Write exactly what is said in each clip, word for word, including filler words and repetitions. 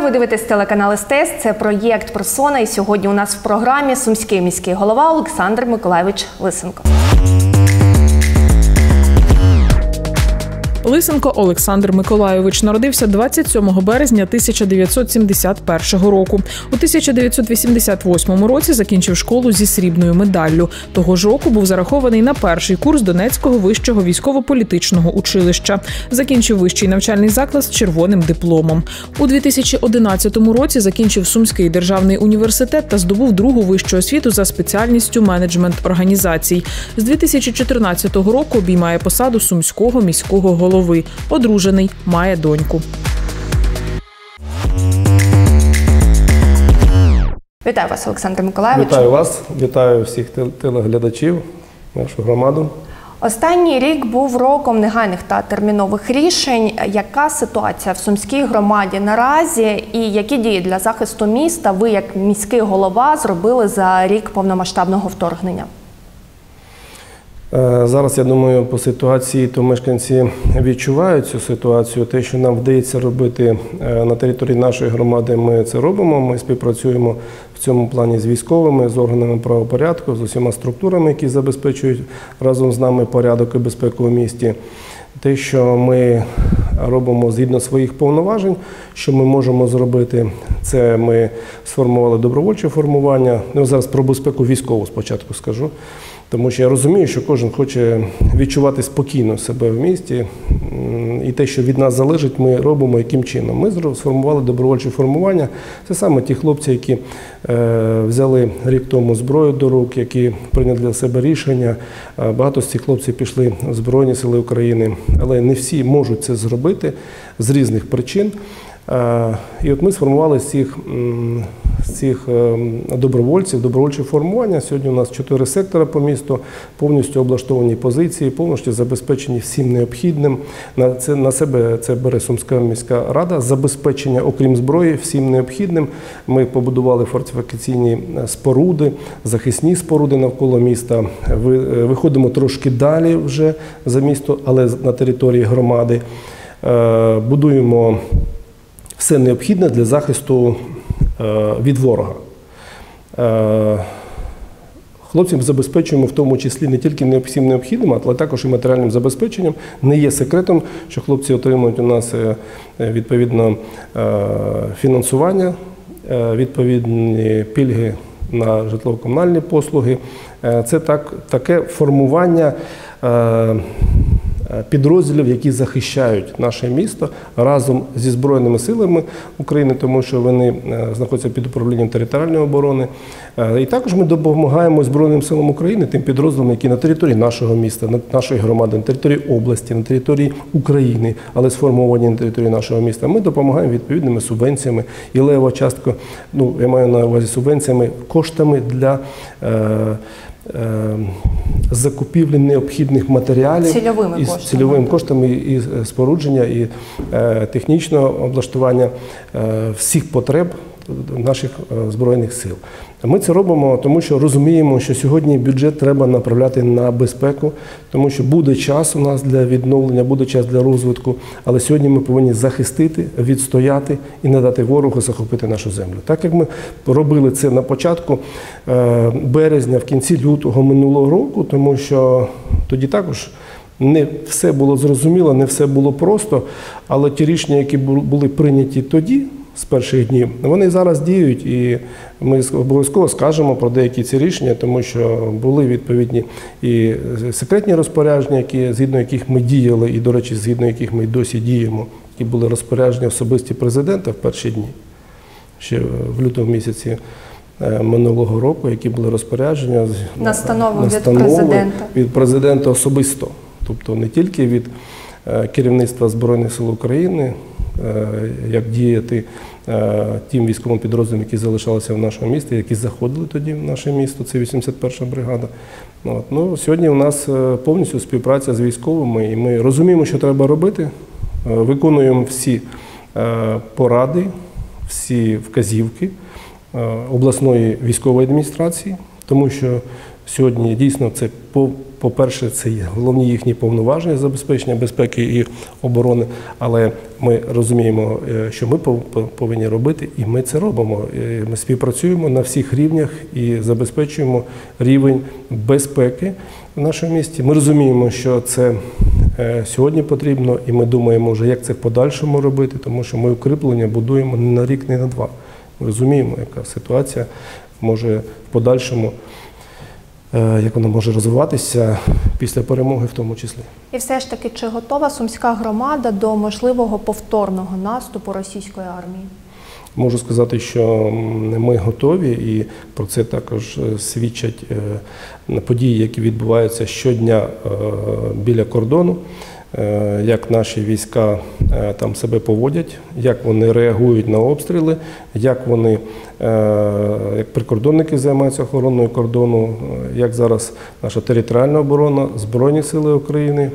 ви дивитесь телеканал ес те ес, це проєкт «Персона», і сьогодні у нас в програмі сумський міський голова Олександр Миколайович Лисенко. Лисенко Олександр Миколайович народився двадцять сьомого березня тисяча дев'ятсот сімдесят першого року. У тисяча дев'ятсот вісімдесят восьмому році закінчив школу зі срібною медаллю. Того ж року був зарахований на перший курс Донецького вищого військово-політичного училища. Закінчив вищий навчальний заклад з червоним дипломом. У дві тисячі одинадцятому році закінчив Сумський державний університет та здобув другу вищу освіту за спеціальністю менеджмент організацій. З дві тисячі чотирнадцятого року обіймає посаду Сумського міського голови. Одружений, має доньку. Вітаю вас, Олександр Миколайович. Вітаю вас, вітаю всіх телеглядачів, нашу громаду. Останній рік був роком негайних та термінових рішень. Яка ситуація в Сумській громаді наразі і які дії для захисту міста ви, як міський голова, зробили за рік повномасштабного вторгнення? Зараз, я думаю, по ситуації, то мешканці відчувають цю ситуацію. Те, що нам вдається робити на території нашої громади, ми це робимо. Ми співпрацюємо в цьому плані з військовими, з органами правопорядку, з усіма структурами, які забезпечують разом з нами порядок і безпеку в місті. Те, що ми робимо згідно своїх повноважень, що ми можемо зробити, це ми сформували добровольче формування. Ну, зараз про безпеку військову спочатку скажу. Тому що я розумію, що кожен хоче відчувати спокійно себе в місті. І те, що від нас залежить, ми робимо яким чином. Ми сформували добровольче формування. Це саме ті хлопці, які е, взяли рік тому зброю до рук, які прийняли для себе рішення. Багато з цих хлопців пішли в Збройні Сили України. Але не всі можуть це зробити з різних причин. І от ми сформували з цих, з цих добровольців, добровольче формування. Сьогодні у нас чотири сектори по місту, повністю облаштовані позиції, повністю забезпечені всім необхідним. На, це, на себе це бере Сумська міська рада, забезпечення, окрім зброї, всім необхідним. Ми побудували фортифікаційні споруди, захисні споруди навколо міста. Виходимо трошки далі вже за місто, але на території громади. Будуємо все необхідне для захисту від ворога. Хлопцям забезпечуємо в тому числі не тільки всім необхідним, але також і матеріальним забезпеченням. Не є секретом, що хлопці отримують у нас відповідно фінансування, відповідні пільги на житлово-комунальні послуги. Це так, таке формування підрозділів, які захищають наше місто разом зі Збройними силами України, тому що вони знаходяться під управлінням територіальної оборони. І також ми допомагаємо Збройним силам України, тим підрозділам, які на території нашого міста, нашої громади, на території області, на території України, але сформовані на території нашого міста. Ми допомагаємо відповідними субвенціями і левова частка, ну, я маю на увазі субвенціями, коштами для е, закупівлі необхідних матеріалів, цільовими із коштами. цільовими коштами і спорудження, і е, технічного облаштування е, всіх потреб наших е, Збройних сил. Ми це робимо, тому що розуміємо, що сьогодні бюджет треба направляти на безпеку, тому що буде час у нас для відновлення, буде час для розвитку, але сьогодні ми повинні захистити, відстояти і не дати ворогу захопити нашу землю. Так як ми робили це на початку березня, в кінці лютого минулого року, тому що тоді також не все було зрозуміло, не все було просто, але ті рішення, які були прийняті тоді, з перших днів, вони зараз діють, і ми обов'язково скажемо про деякі ці рішення, тому що були відповідні і секретні розпорядження, які, згідно яких ми діяли, і, до речі, згідно яких ми досі діємо, і були розпорядження особисті президента в перші дні, ще в лютому місяці минулого року, які були розпорядження, настанови від президента. від президента особисто, тобто не тільки від керівництва Збройних сил України, як діяти тим військовим підрозділам, які залишалися в нашому місті, які заходили тоді в наше місто, це вісімдесят перша бригада. От. Ну, сьогодні у нас повністю співпраця з військовими, і ми розуміємо, що треба робити, виконуємо всі поради, всі вказівки обласної військової адміністрації, тому що Сьогодні дійсно це, по-перше, це головні їхні повноваження забезпечення безпеки і оборони, але ми розуміємо, що ми повинні робити, і ми це робимо. Ми співпрацюємо на всіх рівнях і забезпечуємо рівень безпеки в нашому місті. Ми розуміємо, що це сьогодні потрібно, і ми думаємо вже, як це в подальшому робити, тому що ми укріплення будуємо не на рік, не на два. Ми розуміємо, яка ситуація може в подальшому, як вона може розвиватися після перемоги в тому числі. І все ж таки, чи готова Сумська громада до можливого повторного наступу російської армії? Можу сказати, що ми готові, і про це також свідчать події, які відбуваються щодня біля кордону, як наші війська там себе поводять, як вони реагують на обстріли, як вони, як прикордонники займаються охороною кордону, як зараз наша територіальна оборона, Збройні сили України,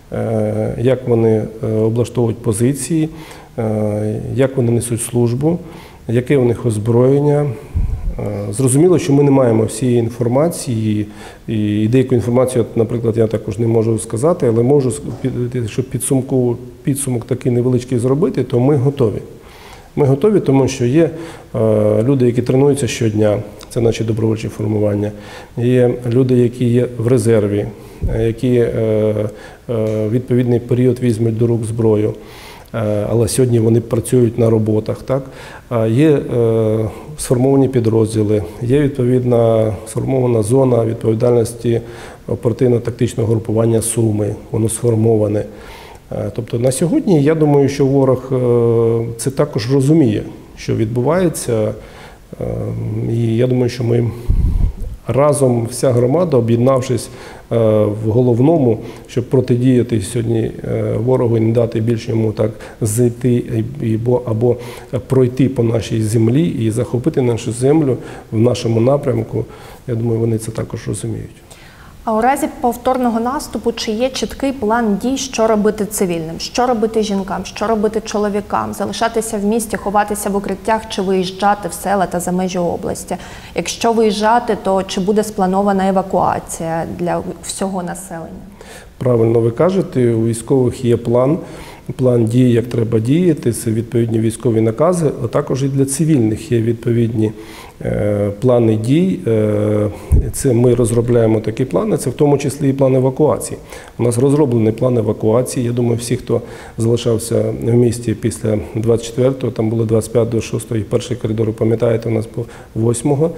як вони облаштовують позиції, як вони несуть службу, яке у них озброєння. Зрозуміло, що ми не маємо всієї інформації, і деяку інформацію, наприклад, я також не можу сказати, але можу, щоб підсумку, підсумок такий невеличкий зробити, то ми готові. Ми готові, тому що є люди, які тренуються щодня, це наші добровольчі формування, є люди, які є в резерві, які відповідний період візьмуть до рук зброю. Але сьогодні вони працюють на роботах. Так? Є е, сформовані підрозділи, є відповідна сформована зона відповідальності оперативно-тактичного групування Суми, воно сформоване. Е, тобто на сьогодні, я думаю, що ворог е, це також розуміє, що відбувається. Е, і я думаю, що ми разом, вся громада, об'єднавшись в головному, щоб протидіяти сьогодні ворогу і не дати більше йому так зайти або пройти по нашій землі і захопити нашу землю в нашому напрямку, я думаю, вони це також розуміють. А у разі повторного наступу, чи є чіткий план дій, що робити цивільним, що робити жінкам, що робити чоловікам, залишатися в місті, ховатися в укриттях, чи виїжджати в села та за межі області? Якщо виїжджати, то чи буде спланована евакуація для всього населення? Правильно ви кажете, у військових є план. План дій, як треба діяти, це відповідні військові накази, а також і для цивільних є відповідні е, плани дій. Е, це ми розробляємо такі плани, це в тому числі і план евакуації. У нас розроблений план евакуації. Я думаю, всі, хто залишався в місті після двадцять четвертого, там були двадцять п'ятого, шостого і перший коридор, пам'ятаєте, у нас був восьмого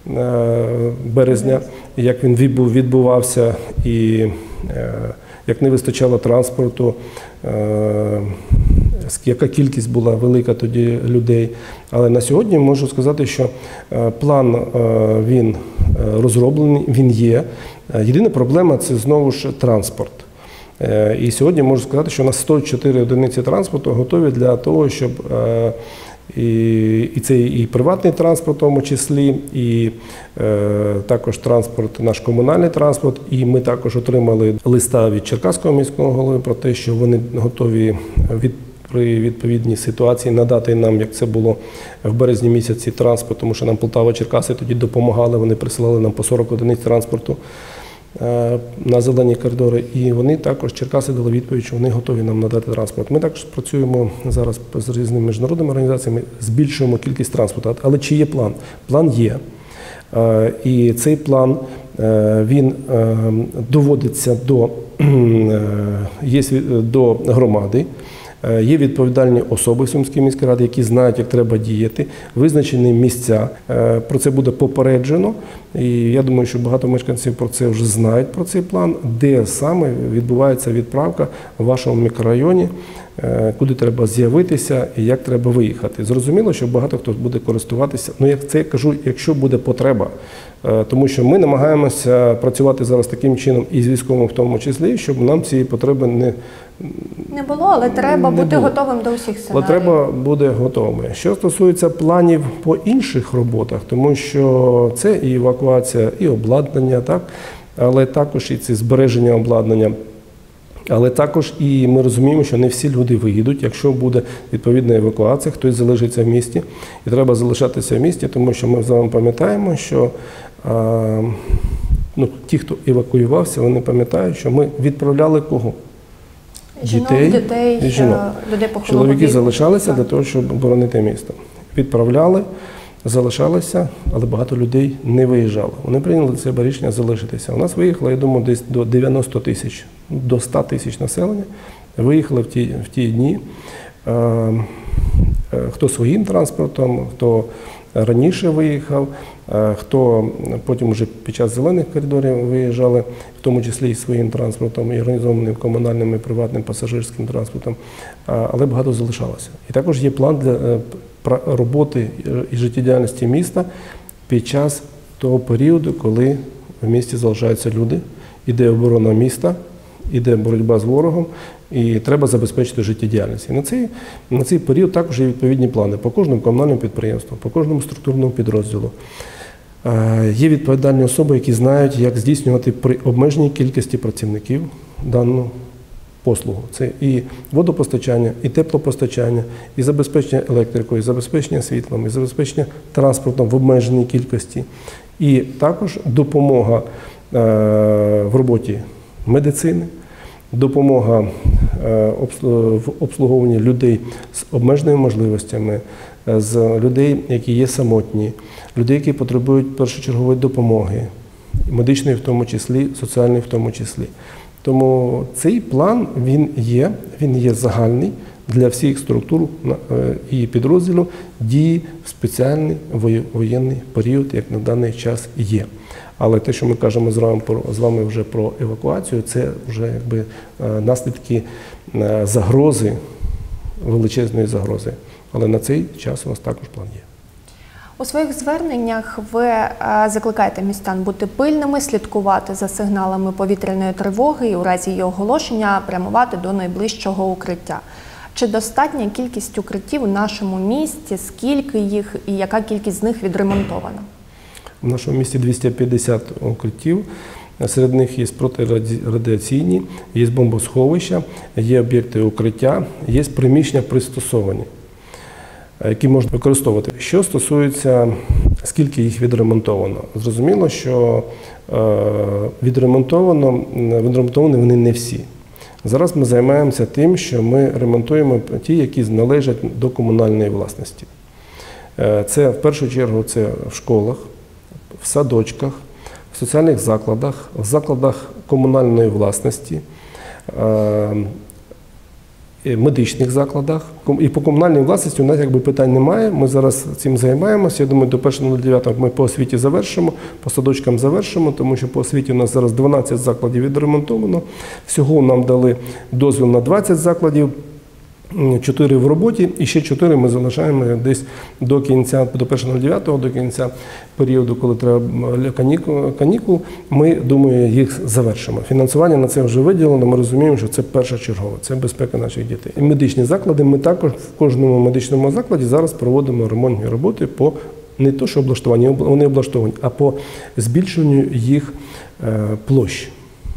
березня, як він відбувався і е, як не вистачало транспорту, яка кількість була велика тоді людей. Але на сьогодні можу сказати, що план він розроблений, він є. Єдина проблема – це знову ж транспорт. І сьогодні можу сказати, що у нас сто чотири одиниці транспорту готові для того, щоб І, і це і приватний транспорт в тому числі, і е, також транспорт, наш комунальний транспорт. І ми також отримали листа від Черкаського міського голови про те, що вони готові від, при відповідній ситуації надати нам, як це було в березні місяці, транспорт, тому що нам Полтава, Черкаси тоді допомагали, вони присилали нам по сорок одиниць транспорту на зелені коридори, і вони також, Черкаси, дали відповідь, що вони готові нам надати транспорт. Ми також працюємо зараз з різними міжнародними організаціями, збільшуємо кількість транспорту. Але чи є план? План є. І цей план, він доводиться до, є до громади. Є відповідальні особи в Сумській міській раді, які знають, як треба діяти, визначені місця. Про це буде попереджено. І я думаю, що багато мешканців про це вже знають, про цей план, де саме відбувається відправка в вашому мікрорайоні, куди треба з'явитися і як треба виїхати. Зрозуміло, що багато хто буде користуватися, ну як це я кажу, якщо буде потреба. Тому що ми намагаємося працювати зараз таким чином і з військовим в тому числі, щоб нам цієї потреби не Не було, але треба не бути було. готовим до усіх сценаріїв. Але треба бути готовими. Що стосується планів по інших роботах, тому що це і евакуація, і обладнання, так? Але також і це збереження обладнання. Але також і ми розуміємо, що не всі люди виїдуть, якщо буде відповідна евакуація, хтось залишиться в місті. І треба залишатися в місті, тому що ми з вами пам'ятаємо, що а, ну, ті, хто евакуювався, вони пам'ятають, що ми відправляли кого? Жінок, Дітей, дітей, і жінок. людей похилого Чоловіки віку. залишалися Так. для того, щоб боронити місто. Відправляли, залишалися, але багато людей не виїжджало. Вони прийняли для себе рішення залишитися. У нас виїхало, я думаю, десь до дев'яноста тисяч, до ста тисяч населення. Виїхали в ті, в ті дні. Е, е, хто своїм транспортом, хто раніше виїхав, е, хто потім вже під час зелених коридорів виїжджали, в тому числі і своїм транспортом, і організованим комунальним і приватним пасажирським транспортом, е, але багато залишалося. І також є план для е, роботи і життєдіяльності міста під час того періоду, коли в місті залишаються люди, іде оборона міста, іде боротьба з ворогом, і треба забезпечити життєдіяльність. І на цей, на цей період також є відповідні плани по кожному комунальному підприємству, по кожному структурному підрозділу. Є відповідальні особи, які знають, як здійснювати при обмеженій кількості працівників дану послугу. Це і водопостачання, і теплопостачання, і забезпечення електрикою, і забезпечення світлом, і забезпечення транспортом в обмеженій кількості. І також допомога в роботі медицини, допомога в обслуговуванні людей з обмеженими можливостями, з людей, які є самотні, людей, які потребують першочергової допомоги, медичної в тому числі, соціальної в тому числі. Тому цей план, він є, він є загальний для всіх структур і підрозділів дії в спеціальний воєнний період, як на даний час є. Але те, що ми кажемо з вами вже про евакуацію, це вже якби наслідки загрози, величезної загрози. Але на цей час у нас також план є. У своїх зверненнях ви закликаєте містян бути пильними, слідкувати за сигналами повітряної тривоги і у разі її оголошення прямувати до найближчого укриття. Чи достатня кількість укриттів у нашому місті, скільки їх і яка кількість з них відремонтована? В нашому місті двісті п'ятдесят укриттів, серед них є протирадіаційні, є бомбосховища, є об'єкти укриття, є приміщення пристосовані, які можна використовувати. Що стосується, скільки їх відремонтовано. Зрозуміло, що відремонтовано, відремонтовані вони не всі. Зараз ми займаємося тим, що ми ремонтуємо ті, які належать до комунальної власності. Це в першу чергу це в школах, в садочках, в соціальних закладах, в закладах комунальної власності, медичних закладах. І по комунальній власності у нас якби питань немає. Ми зараз цим займаємося. Я думаю, до першого дев'ятого ми по освіті завершимо, по садочкам завершимо, тому що по освіті у нас зараз дванадцять закладів відремонтовано. Всього нам дали дозвіл на двадцять закладів, чотири в роботі, і ще чотири ми залишаємо десь до кінця, до першого дев'ятого, до кінця періоду, коли треба канікул, ми, думаю, їх завершимо. Фінансування на це вже виділено, ми розуміємо, що це першочергово, це безпека наших дітей. І медичні заклади, ми також в кожному медичному закладі зараз проводимо ремонтні роботи по не то, що облаштування, вони облаштовані, а по збільшенню їх площ,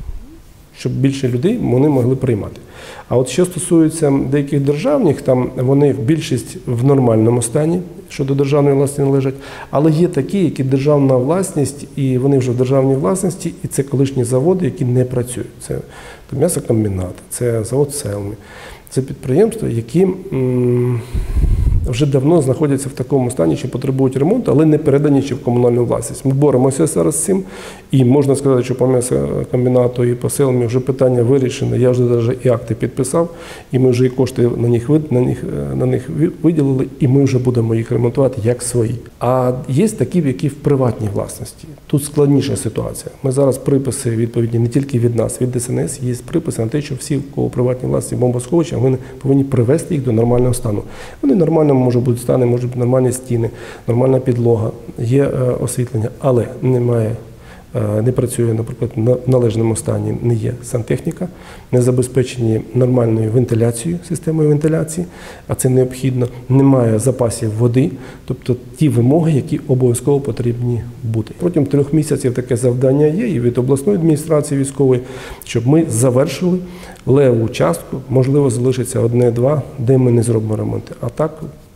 щоб більше людей вони могли приймати. А от що стосується деяких державних, там вони в більшість в нормальному стані, що до державної власності належать, але є такі, які державна власність, і вони вже в державній власності, і це колишні заводи, які не працюють. Це м'ясокомбінат, це завод Селмі, це підприємства, які м, вже давно знаходяться в такому стані, що потребують ремонту, але не передані ще в комунальну власність. Ми боремося зараз з цим, і можна сказати, що по м'ясокомбінату і по Селмі вже питання вирішено. Я вже навіть і акти підписав, і ми вже і кошти на них, на них, на них виділили, і ми вже будемо їх ремонтувати як свої. А є такі, які в приватній власності. Тут складніша ситуація. Ми зараз приписи відповідні не тільки від нас, від Д С Н С, є приписи на те, що всі, у кого приватні власності бомбосховища, вони повинні привести їх до нормального стану. Вони нормально можуть бути стани, можуть бути нормальні стіни, нормальна підлога, є освітлення, але немає, не працює, наприклад, в належному стані, не є сантехніка, не забезпечені нормальною вентиляцією, системою вентиляції, а це необхідно, немає запасів води, тобто ті вимоги, які обов'язково потрібні бути. Протягом трьох місяців таке завдання є і від обласної адміністрації військової, щоб ми завершили леву частку, можливо, залишиться одне-два, де ми не зробимо ремонти. А так,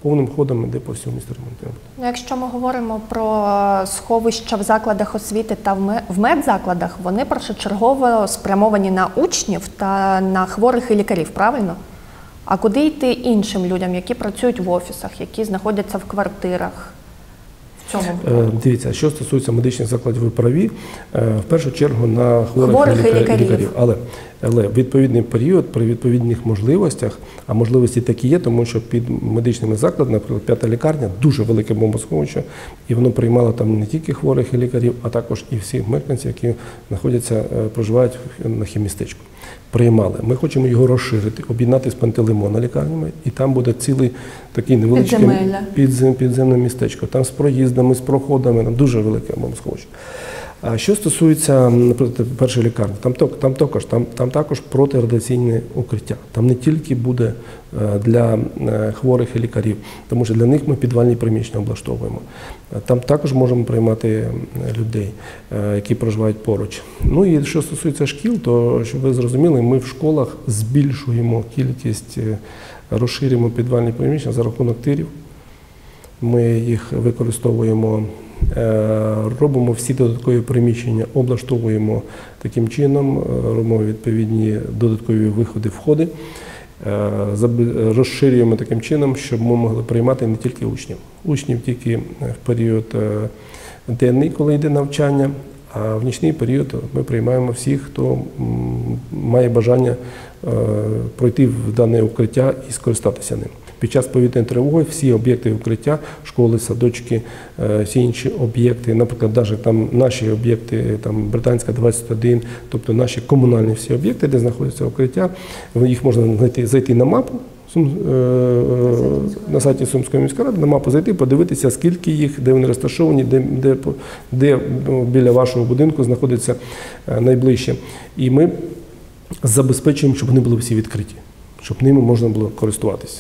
повним ходом йде по всьому місту ремонту. Ну, якщо ми говоримо про сховища в закладах освіти та в ме- в медзакладах, вони першочергово спрямовані на учнів та на хворих і лікарів, правильно? А куди йти іншим людям, які працюють в офісах, які знаходяться в квартирах? В цьому Е, Дивіться, що стосується медичних закладів, ви праві, е, в першу чергу на хворих, Хворих і і лікар- лікарів. лікарів. Але, але відповідний період при відповідних можливостях, а можливості такі є, тому що під медичними закладами, наприклад, п'ята лікарня, дуже велике бомбосховище, і воно приймало там не тільки хворих і лікарів, а також і всіх мешканців, які знаходяться, е, проживають на хімістечку. Приймали. Ми хочемо його розширити, об'єднати з Пантелеймона лікарнями, і там буде цілий такий невеличкий Підземелля. підзем, підземне містечко. Там з проїздами, з проходами, там дуже велике бомбосховище. А що стосується, наприклад, першої лікарні, там, ток- там, також, там, там також протирадіаційне укриття. Там не тільки буде е, для е, хворих і лікарів, тому що для них ми підвальні приміщення облаштовуємо. Е, Там також можемо приймати е, людей, е, які проживають поруч. Ну і що стосується шкіл, то, щоб ви зрозуміли, ми в школах збільшуємо кількість, е, розширюємо підвальні приміщення за рахунок тирів. Ми їх використовуємо, е, робимо всі додаткові приміщення, облаштовуємо таким чином, е, робимо відповідні додаткові виходи, входи, е, заби- розширюємо таким чином, щоб ми могли приймати не тільки учнів. Учнів тільки в період е, денний, коли йде навчання, а в нічний період ми приймаємо всіх, хто м, має бажання е, пройти в дане укриття і скористатися ним. Під час повітряної тривоги всі об'єкти укриття, школи, садочки, е, всі інші об'єкти, наприклад, навіть там наші об'єкти, там Британська двадцять один, тобто наші комунальні всі об'єкти, де знаходяться укриття, їх можна знайти, зайти на мапу, Сум- е, е, на сайті Сумської міської ради, на мапу зайти, подивитися, скільки їх, де вони розташовані, де, де, де ну, біля вашого будинку знаходиться е, найближче. І ми забезпечуємо, щоб вони були всі відкриті, щоб ними можна було користуватися.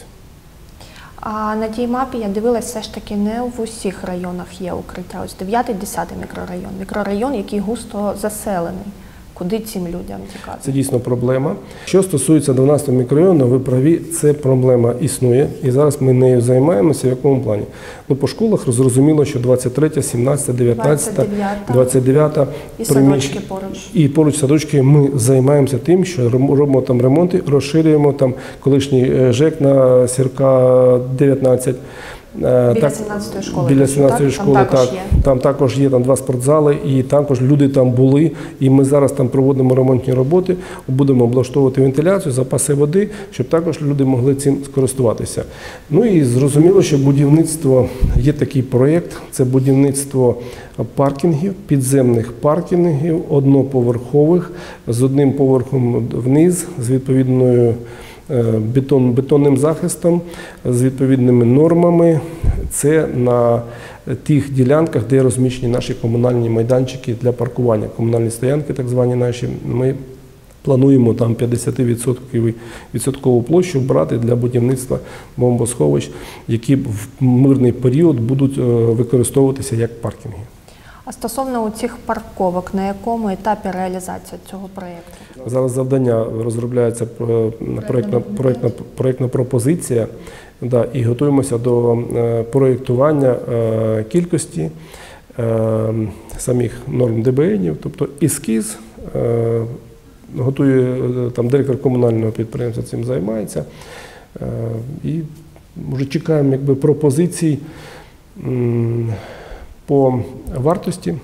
А на тій мапі я дивилася, все ж таки не в усіх районах є укриття. Ось дев'ятий-десятий мікрорайон. Мікрорайон, який густо заселений. Куди цим людям тікати? Це дійсно проблема. Що стосується дванадцятого мікрорайону, ви праві, це проблема існує, і зараз ми нею займаємося. В якому плані? Ну, по школах зрозуміло, що двадцять третя, сімнадцята, дев'ятнадцята, двадцять дев'ята І садочки поруч. І поруч садочки ми займаємося тим, що робимо там ремонти, розширюємо там колишній ЖЕК на Сірка дев'ятнадцять. Біля сімнадцятої школи. Біля сімнадцятої так? школи, Там також так. є. Там також є там два спортзали, і також люди там були. І ми зараз там проводимо ремонтні роботи, будемо облаштовувати вентиляцію, запаси води, щоб також люди могли цим скористуватися. Ну і зрозуміло, що будівництво, є такий проєкт, це будівництво паркінгів, підземних паркінгів, одноповерхових, з одним поверхом вниз, з відповідною бетон, бетонним захистом, з відповідними нормами. Це на тих ділянках, де розміщені наші комунальні майданчики для паркування, комунальні стоянки так звані наші. Ми плануємо там п'ятдесят відсотків відсоткову площу брати для будівництва бомбосховищ, які в мирний період будуть використовуватися як паркінги. А стосовно цих парковок, на якому етапі реалізація цього проєкту? Зараз завдання розробляється проєктна, проєктна, проєктна пропозиція, да, і готуємося до проєктування кількості самих норм ДБНів, тобто ескіз, готує там директор комунального підприємства, цим займається, і вже чекаємо якби пропозицій по вартості,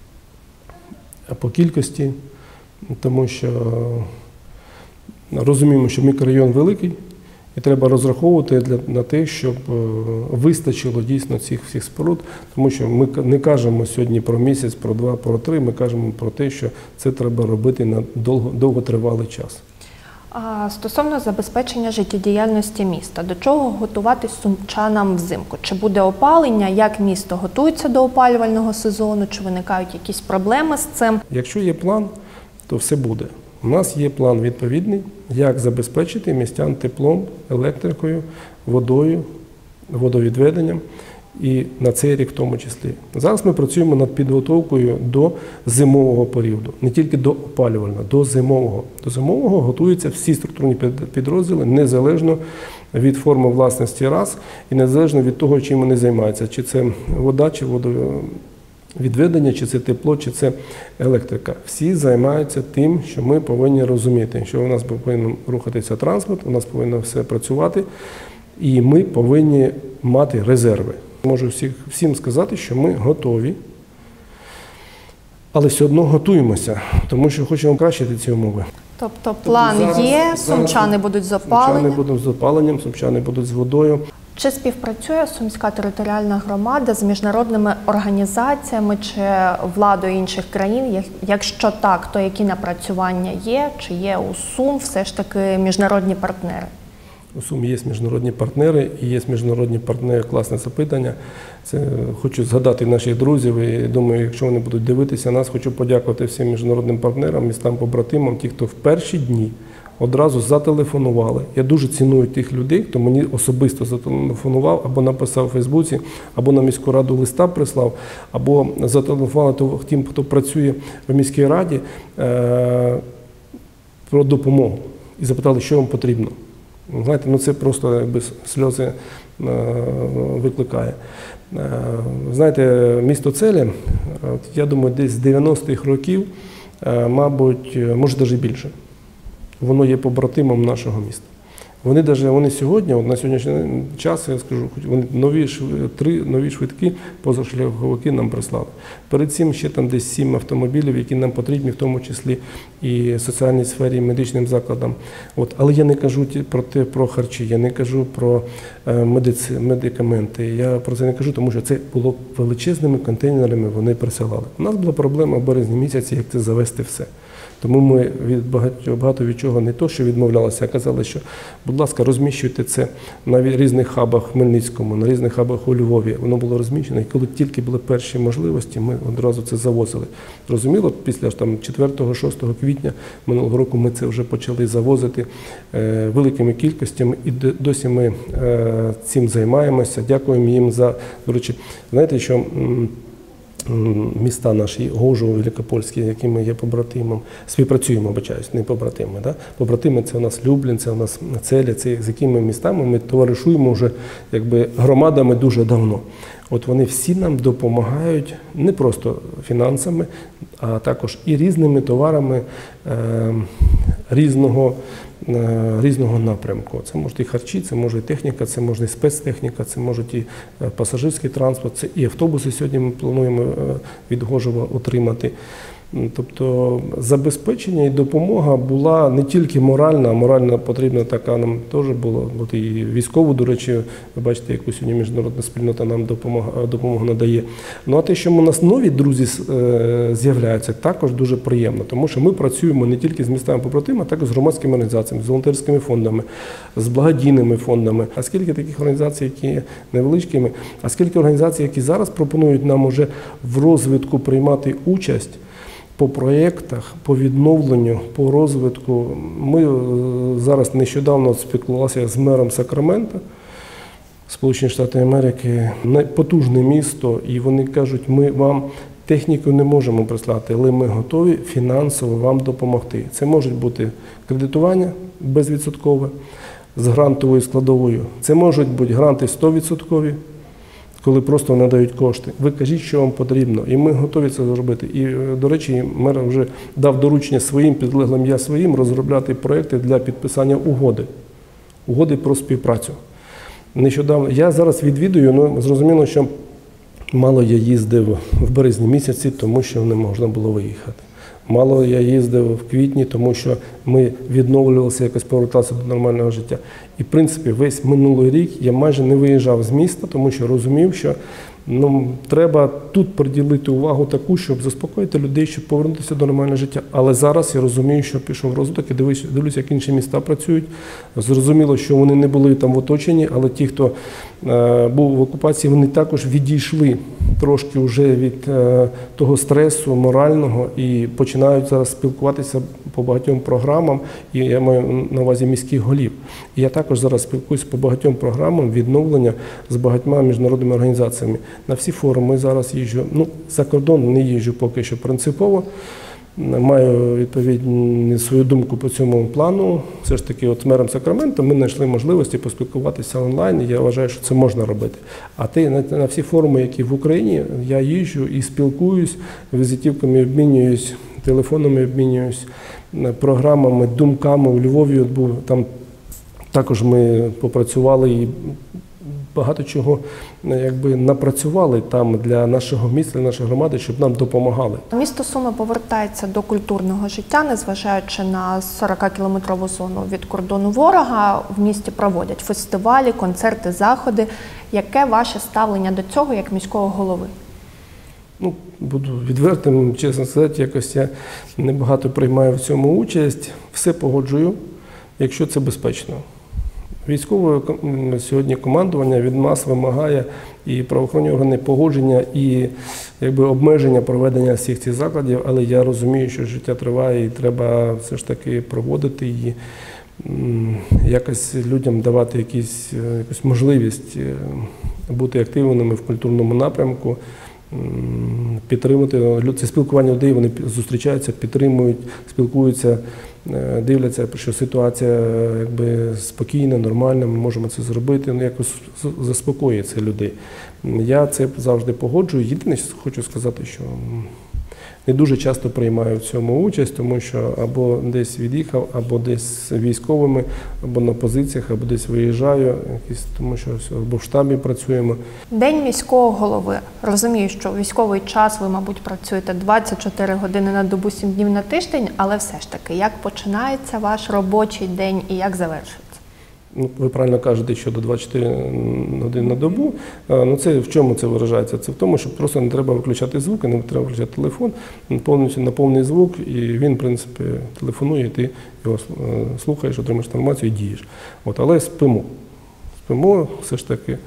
по кількості, тому що розуміємо, що мікрорайон великий, і треба розраховувати для, на те, щоб вистачило дійсно цих всіх споруд, тому що ми не кажемо сьогодні про місяць, про два, про три, ми кажемо про те, що це треба робити на довго, довготривалий час. А стосовно забезпечення життєдіяльності міста, до чого готуватись сумчанам взимку? Чи буде опалення, як місто готується до опалювального сезону, чи виникають якісь проблеми з цим? Якщо є план, то все буде. У нас є план відповідний, як забезпечити містян теплом, електрикою, водою, водовідведенням. І на цей рік в тому числі. Зараз ми працюємо над підготовкою до зимового періоду. Не тільки до опалювального, до зимового. До зимового готуються всі структурні підрозділи, незалежно від форми власності раз, і незалежно від того, чим вони займаються. Чи це вода, чи водовідведення, чи це тепло, чи це електрика. Всі займаються тим, що ми повинні розуміти, що у нас повинен рухатися транспорт, у нас повинно все працювати, і ми повинні мати резерви. Можу всіх, всім сказати, що ми готові, але все одно готуємося, тому що хочемо покращити ці умови. Тобто план тобто зараз, є, сумчани зараз будуть з опаленням? Сумчани будуть з опаленням, сумчани будуть з водою. Чи співпрацює Сумська територіальна громада з міжнародними організаціями чи владою інших країн? Якщо так, то які напрацювання є? Чи є у Сум все ж таки міжнародні партнери? У Сум є міжнародні партнери, і є міжнародні партнери, класне запитання. Це хочу згадати наших друзів, і думаю, якщо вони будуть дивитися нас, хочу подякувати всім міжнародним партнерам, містам-побратимам, ті, хто в перші дні одразу зателефонували. Я дуже ціную тих людей, хто мені особисто зателефонував, або написав у Фейсбуці, або на міську раду листа прислав, або зателефонували тим, хто працює в міській раді, про допомогу. І запитали, що вам потрібно. Знаєте, ну це просто якби сльози е, викликає. Е, знаєте, місто Целі, я думаю, десь з дев'яностих років, е, мабуть, може навіть більше, воно є побратимом нашого міста. Вони навіть, вони сьогодні, от на сьогоднішній час, я скажу, вони нові, три нові швидкі позашляховики нам прислали. Перед цим ще там десь сім автомобілів, які нам потрібні, в тому числі і соціальній сфері, і медичним закладам. От. Але я не кажу про те, про харчі, я не кажу про медици, медикаменти. Я про це не кажу, тому що це було величезними контейнерами, вони присилали. У нас була проблема в березні місяці, як це завести все. Тому ми від багато, багато від чого не то, що відмовлялися, а казали, що, будь ласка, розміщуйте це на різних хабах в Хмельницькому, на різних хабах у Львові. Воно було розміщено, і коли тільки були перші можливості, ми одразу це завозили. Зрозуміло, після там, четвертого-шостого квітня минулого року ми це вже почали завозити е, великими кількостями, і досі ми е, цим займаємося. Дякуємо їм за, до речі, знаєте, що міста наші, Гожово, Великопольські, якими є побратимом, співпрацюємо, вибачаюсь, не побратими. Да? Побратими – це у нас Люблін, це у нас Целя, це з якими містами ми товаришуємо вже якби громадами дуже давно. От вони всі нам допомагають не просто фінансами, а також і різними товарами е, різного, е, різного напрямку. Це може і харчі, це може і техніка, це може і спецтехніка, це може і пасажирський транспорт, це і автобуси сьогодні ми плануємо від Гожова отримати. Тобто забезпечення і допомога була не тільки моральна, а моральна потрібна така нам теж була. От і військову, до речі, ви бачите, яку сьогодні міжнародна спільнота нам допомога, допомогу надає. Ну а те, що у нас нові друзі з'являються, також дуже приємно, тому що ми працюємо не тільки з містами побратимами, а також з громадськими організаціями, з волонтерськими фондами, з благодійними фондами. А скільки таких організацій, які є невеличкими, а скільки організацій, які зараз пропонують нам уже в розвитку приймати участь по проєктах, по відновленню, по розвитку. Ми зараз нещодавно спілкувалися з мером Сакрамента, Сполучені Штати Америки, потужне місто, і вони кажуть, ми вам техніку не можемо прислати, але ми готові фінансово вам допомогти. Це може бути кредитування безвідсоткове з грантовою складовою, це можуть бути гранти сто відсотків, коли просто надають кошти. Ви кажіть, що вам потрібно, і ми готові це зробити. І, до речі, мер вже дав доручення своїм підлеглим, я своїм, розробляти проекти для підписання угоди, угоди про співпрацю. Нещодавно, я зараз відвідую, ну, зрозуміло, що мало я їздив в березні місяці, тому що не можна було виїхати. Мало я їздив в квітні, тому що ми відновлювалися, якось поверталися до нормального життя. І, в принципі, весь минулий рік я майже не виїжджав з міста, тому що розумів, що ну, треба тут приділити увагу таку, щоб заспокоїти людей, щоб повернутися до нормального життя. Але зараз я розумію, що пішов розвиток і дивлюся, дивлюся, як інші міста працюють. Зрозуміло, що вони не були там в оточенні, але ті, хто е, був в окупації, вони також відійшли трошки вже від е, того стресу морального і починають зараз спілкуватися по багатьом програмам, і я маю на увазі міських голів. І я також зараз спілкуюся по багатьом програмам відновлення з багатьма міжнародними організаціями. На всі форуми зараз їжджу, ну, за кордон не їжджу поки що принципово. Маю відповідну свою думку по цьому плану. Все ж таки, от з мером Сакрамента ми знайшли можливості поспілкуватися онлайн, і я вважаю, що це можна робити. А ти на, на всі форуми, які в Україні, я їжджу і спілкуюсь, візитівками обмінююсь, телефонами обмінююсь, програмами, думками. У Львові був, там також ми попрацювали і багато чого якби напрацювали там для нашого міста, для нашої громади, щоб нам допомагали. Місто Суми повертається до культурного життя, незважаючи на сорокакілометрову зону від кордону ворога. В місті проводять фестивалі, концерти, заходи. Яке ваше ставлення до цього як міського голови? Ну, буду відвертим, чесно сказати, якось я небагато приймаю в цьому участь. Все погоджую, якщо це безпечно. Військове сьогодні командування від нас вимагає і правоохоронні органи погодження, і якби обмеження проведення всіх цих закладів, але я розумію, що життя триває і треба все ж таки проводити і якось людям давати якісь, якусь можливість бути активними в культурному напрямку, підтримувати. Це спілкування людей, вони зустрічаються, підтримують, спілкуються, дивляться, що ситуація якби спокійна, нормальна, ми можемо це зробити, ну якось заспокоює це людей. Я це завжди погоджую. Єдине, що хочу сказати, що не дуже часто приймаю в цьому участь, тому що або десь від'їхав, або десь військовими, або на позиціях, або десь виїжджаю, якісь, тому що або в штабі працюємо. День міського голови. Розумію, що у військовий час ви, мабуть, працюєте двадцять чотири години на добу, сім днів на тиждень, але все ж таки, як починається ваш робочий день і як завершується? Ну, ви правильно кажете, що до двадцять чотири години на добу. Ну, це в чому це виражається? Це в тому, що просто не треба виключати звук, не треба виключати телефон, повністю на повний звук, і він, в принципі, телефонує, і ти його слухаєш, отримаєш інформацію і дієш. От, але спимо. Спимо, все ж таки,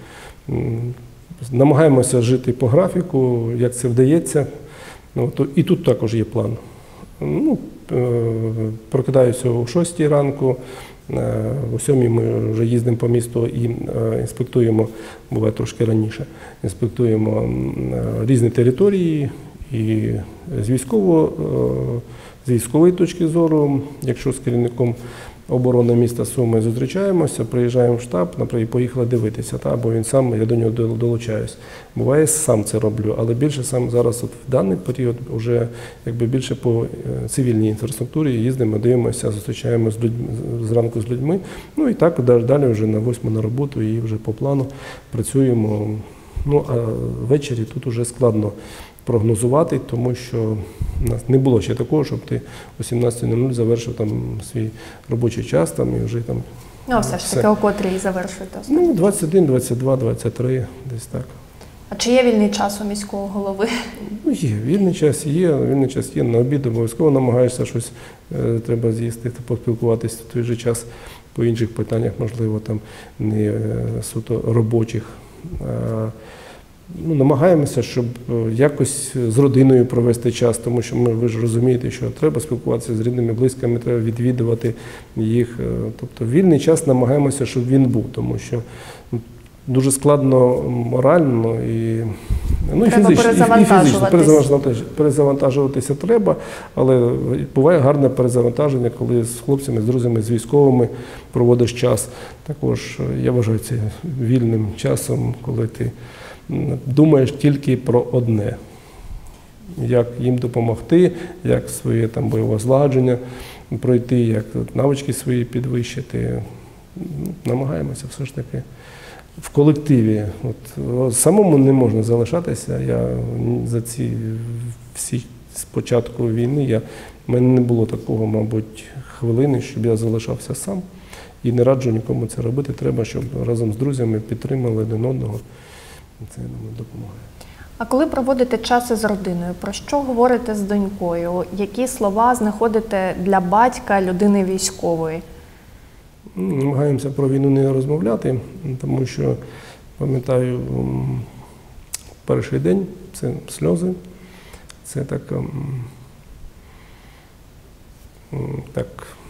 намагаємося жити по графіку, як це вдається. От, і тут також є план. Ну, прокидаюся о шостій ранку, о сьомій ми вже їздимо по місту і інспектуємо, буває трошки раніше, інспектуємо різні території і з військового, з військової точки зору, якщо з керівником оборони міста Суми зустрічаємося, приїжджаємо в штаб, наприклад, поїхали дивитися, та, бо він сам, я до нього долучаюсь. Буває, сам це роблю, але більше сам зараз от в даний період вже якби більше по цивільній інфраструктурі їздимо, дивимося, зустрічаємося з людьми, зранку з людьми, ну і так далі вже на восьму на роботу і вже по плану працюємо. Ну, а ввечері тут вже складно прогнозувати, тому що у нас не було ще такого, щоб ти о сімнадцятій нуль завершив там свій робочий час там і вже там. Ну, все ж таки, о котрій завершуєте? Ну, двадцять один, двадцять два, двадцять три, десь так. А чи є вільний час у міського голови? Ну, є, вільний час є, вільний час є, на обід обов'язково намагаєшся щось, е, треба з'їсти, поспілкуватися в той же час по інших питаннях, можливо, там не е, суто робочих. А, Ну, намагаємося, щоб якось з родиною провести час, тому що ми, ви ж розумієте, що треба спілкуватися з рідними, близькими, треба відвідувати їх. Тобто вільний час намагаємося, щоб він був, тому що дуже складно морально і, ну, і фізично, і фізично перезавантажуватися. перезавантажуватися треба, але буває гарне перезавантаження, коли з хлопцями, з друзями, з військовими проводиш час. Також я вважаю це вільним часом, коли ти думаєш тільки про одне, як їм допомогти, як своє там бойове злагодження пройти, як навички свої підвищити. Намагаємося все ж таки в колективі. От, самому не можна залишатися. Я за ці всі з початку війни, я, в мене не було такого, мабуть, хвилини, щоб я залишався сам. І не раджу нікому це робити. Треба, щоб разом з друзями підтримали один одного. Це нам допомагає. А коли проводите час із родиною, про що говорите з донькою? Які слова знаходите для батька, людини військової? Намагаємося про війну не розмовляти, тому що, пам'ятаю, перший день – це сльози, це така так,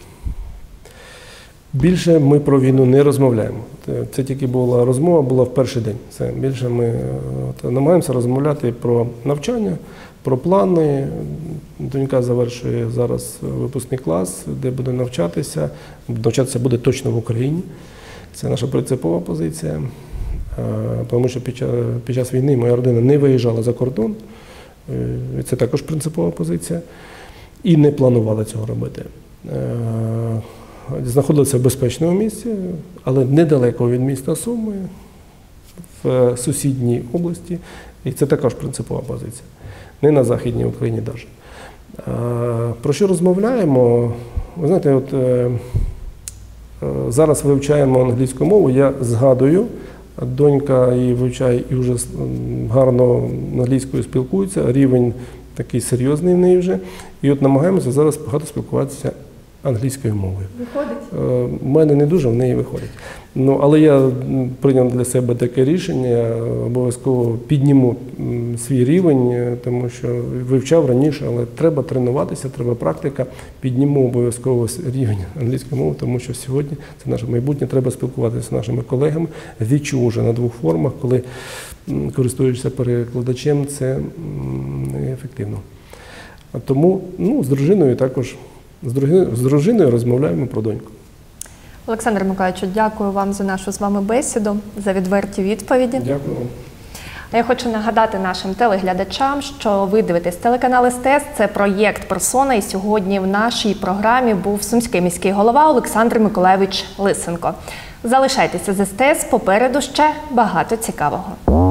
більше ми про війну не розмовляємо. Це тільки була розмова, була в перший день. Це більше ми от, намагаємося розмовляти про навчання, про плани. Донька завершує зараз випускний клас, де буде навчатися. Навчатися буде точно в Україні. Це наша принципова позиція. Тому що під час, під час війни моя родина не виїжджала за кордон. Це також принципова позиція. І не планувала цього робити. Знаходилися в безпечному місці, але недалеко від міста Суми, в сусідній області. І це також принципова позиція. Не на Західній Україні навіть. Про що розмовляємо? Ви знаєте, от е, е, зараз вивчаємо англійську мову, я згадую, донька її вивчає і вже гарно англійською спілкується, рівень такий серйозний в неї вже. І от намагаємося зараз багато спілкуватися англійською мовою. Виходить? У мене не дуже, в неї виходить. Ну, але я прийняв для себе таке рішення, обов'язково підніму свій рівень, тому що вивчав раніше, але треба тренуватися, треба практика, підніму обов'язково рівень англійської мови, тому що сьогодні це наше майбутнє, треба спілкуватися з нашими колегами. Відчув вже на двох формах, коли користуєшся перекладачем, це ефективно. Тому ну, з дружиною також. З дружиною, з дружиною розмовляємо про доньку. Олександр Миколайович, дякую вам за нашу з вами бесіду, за відверті відповіді. Дякую вам. А я хочу нагадати нашим телеглядачам, що ви дивитесь телеканал ес те ес, це проєкт «Персона», і сьогодні в нашій програмі був сумський міський голова Олександр Миколайович Лисенко. Залишайтеся з ес те ес, попереду ще багато цікавого.